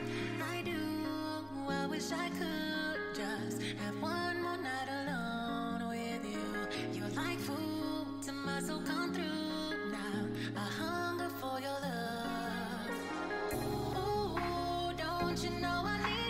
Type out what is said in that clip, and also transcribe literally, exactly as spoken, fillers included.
I do. I wish I could just have one more night alone with you. You're like food to my soul, come through now. I hunger for your love. Ooh, don't you know I need